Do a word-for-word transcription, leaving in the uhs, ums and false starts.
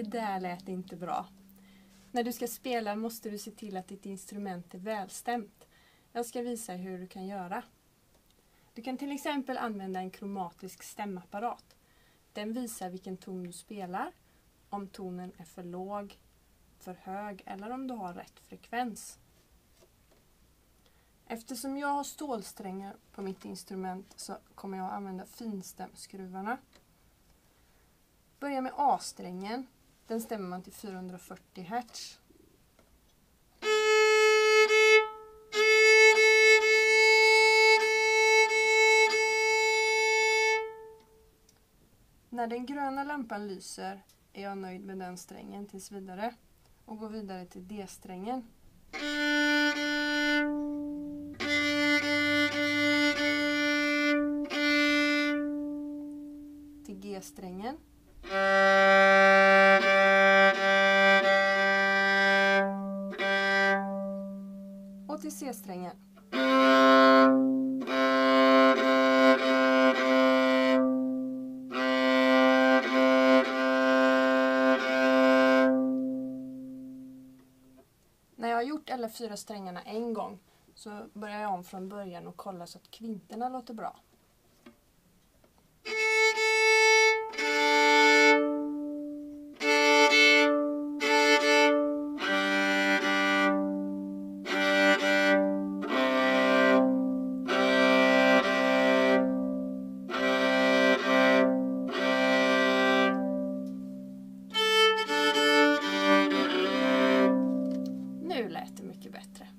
det där lät inte bra. När du ska spela måste du se till att ditt instrument är välstämt. Jag ska visa hur du kan göra. Du kan till exempel använda en kromatisk stämapparat. Den visar vilken ton du spelar, om tonen är för låg, för hög eller om du har rätt frekvens. Eftersom jag har stålsträngar på mitt instrument så kommer jag att använda finstämskruvarna. Börja med A-strängen. Den stämmer man till fyrahundrafyrtio hertz. När den gröna lampan lyser är jag nöjd med den strängen tills vidare och går vidare till D-strängen. Till G-strängen. Och till C-strängen. När jag har gjort alla fyra strängarna en gång så börjar jag om från början och kollar så att kvinterna låter bra. Nu lät det mycket bättre.